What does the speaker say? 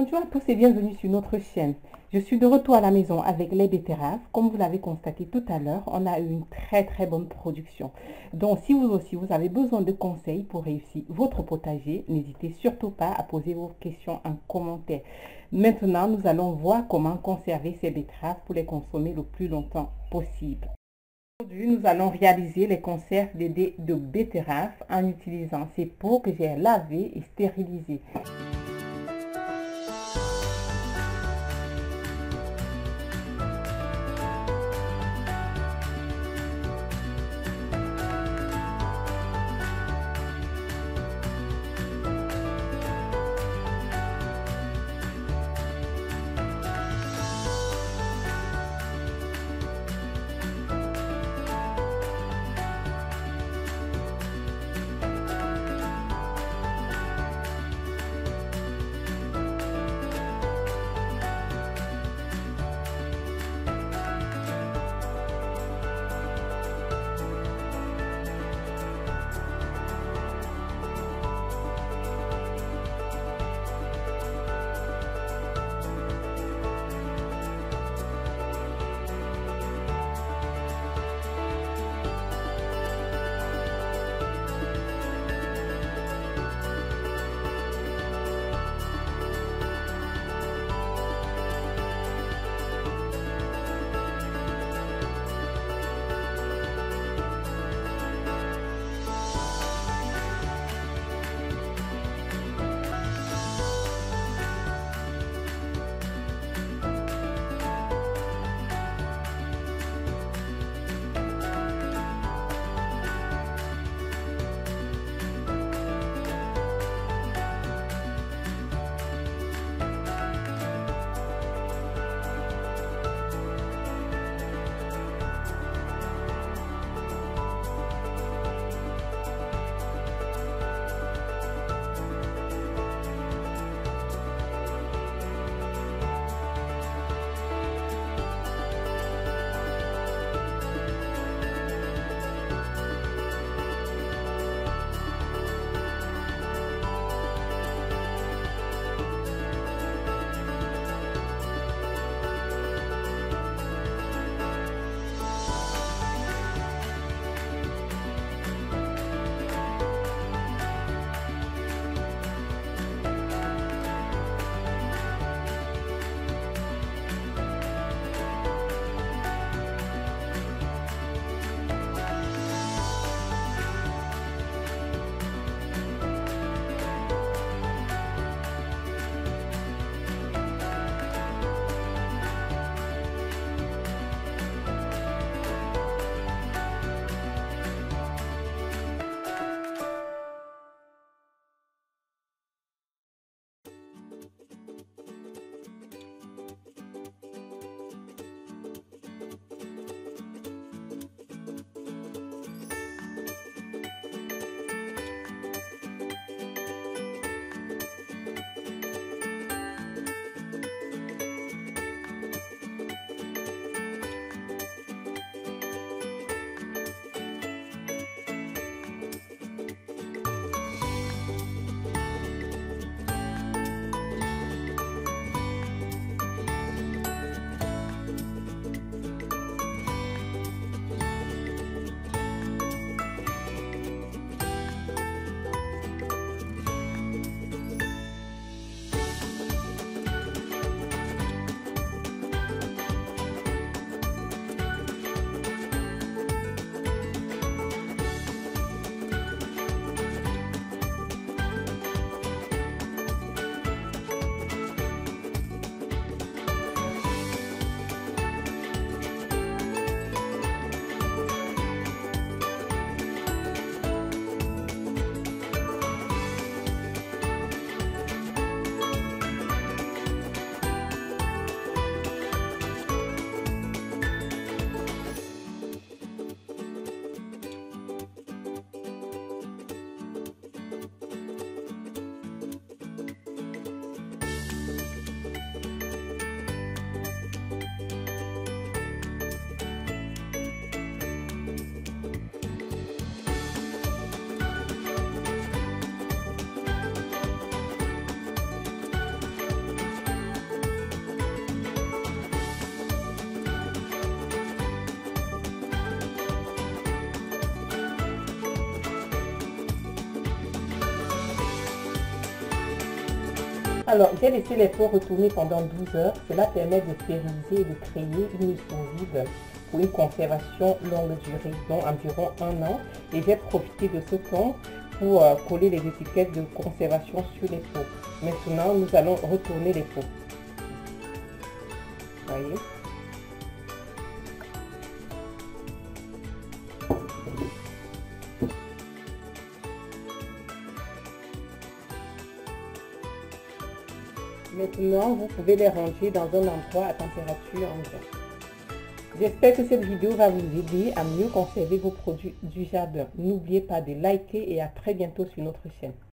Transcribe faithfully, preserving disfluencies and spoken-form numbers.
Bonjour à tous et bienvenue sur notre chaîne. Je suis de retour à la maison avec les betteraves. Comme vous l'avez constaté tout à l'heure, on a eu une très très bonne production. Donc si vous aussi vous avez besoin de conseils pour réussir votre potager, n'hésitez surtout pas à poser vos questions en commentaire. Maintenant, nous allons voir comment conserver ces betteraves pour les consommer le plus longtemps possible. Aujourd'hui, nous allons réaliser les conserves de, de, de betteraves en utilisant ces pots que j'ai lavés et stérilisés. Alors, j'ai laissé les pots retourner pendant douze heures. Cela permet de stériliser et de créer une mission vide pour une conservation longue durée, donc environ un an. Et j'ai profité de ce temps pour euh, coller les étiquettes de conservation sur les pots. Maintenant, nous allons retourner les pots. Voyez. Maintenant, vous pouvez les ranger dans un endroit à température ambiante. J'espère que cette vidéo va vous aider à mieux conserver vos produits du jardin. N'oubliez pas de liker et à très bientôt sur notre chaîne.